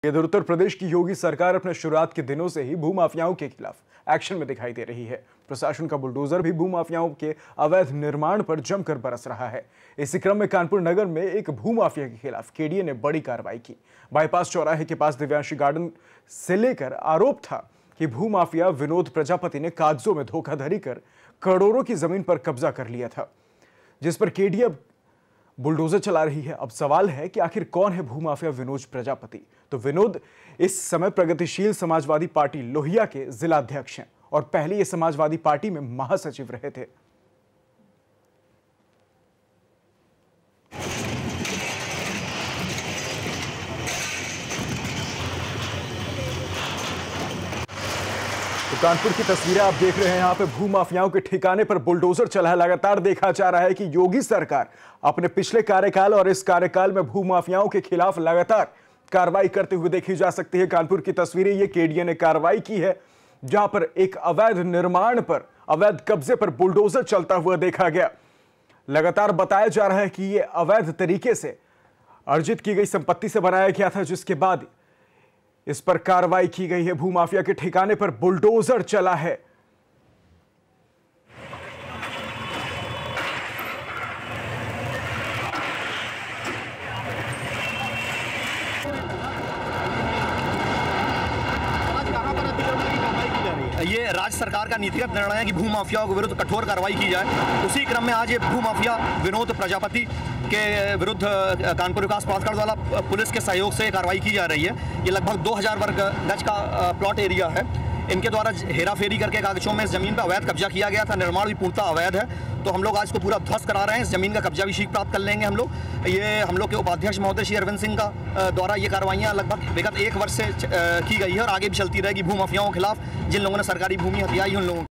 इधर उत्तर प्रदेश की योगी सरकार अपने शुरुआत के दिनों से ही भूमाफियाओं के खिलाफ एक्शन में दिखाई दे रही है। प्रशासन का बुलडोजर भी भूमाफियाओं के अवैध निर्माण पर जमकर बरस रहा है। इसी क्रम में कानपुर नगर में एक भूमाफिया के खिलाफ केडीए ने बड़ी कार्रवाई की। बाईपास चौराहे के पास दिव्यांशी गार्डन से लेकर आरोप था कि भूमाफिया विनोद प्रजापति ने कागजों में धोखाधड़ी कर करोड़ों की जमीन पर कब्जा कर लिया था, जिस पर केडीए बुलडोजर चला रही है। अब सवाल है कि आखिर कौन है भूमाफिया विनोद प्रजापति? तो विनोद इस समय प्रगतिशील समाजवादी पार्टी लोहिया के जिलाध्यक्ष हैं और पहले ये समाजवादी पार्टी में महासचिव रहे थे। तो कानपुर की तस्वीरें आप देख रहे हैं। यहाँ पे भूमाफियाओं के ठिकाने पर बुलडोजर चला है। लगातार देखा जा रहा है कि योगी सरकार अपने पिछले कार्यकाल और इस कार्यकाल में भूमाफियाओं के खिलाफ लगातार कार्रवाई करते हुए देखी जा सकती है। कानपुर की तस्वीरें, ये केडीए ने कार्रवाई की है जहां पर एक अवैध निर्माण पर, अवैध कब्जे पर बुलडोजर चलता हुआ देखा गया। लगातार बताया जा रहा है कि यह अवैध तरीके से अर्जित की गई संपत्ति से बनाया गया था, जिसके बाद इस पर कार्रवाई की गई है। भूमाफिया के ठिकाने पर बुलडोजर चला है। ये राज्य सरकार का नीतिगत निर्णय है कि भूमाफियाओं के विरुद्ध कठोर कार्रवाई की जाए। उसी क्रम में आज ये भूमाफिया विनोद प्रजापति के विरुद्ध कानपुर विकास प्राधिकरण द्वारा पुलिस के सहयोग से कार्रवाई की जा रही है। ये लगभग 2000 वर्ग गज का प्लॉट एरिया है। इनके द्वारा हेराफेरी करके कागजों में इस जमीन पर अवैध कब्जा किया गया था। निर्माण भी पूर्णतः अवैध है। तो हम लोग आज को पूरा ध्वस्त करा रहे हैं। इस जमीन का कब्जा भी शीघ्र प्राप्त कर लेंगे हम लोग। ये हम लोग के उपाध्यक्ष महोदय श्री अरविंद सिंह का द्वारा ये कार्रवाइयाँ लगभग विगत 1 वर्ष से की गई है और आगे भी चलती रहेगी। भूमाफियाओं के खिलाफ जिन लोगों ने सरकारी भूमि हथियाई उन लोगों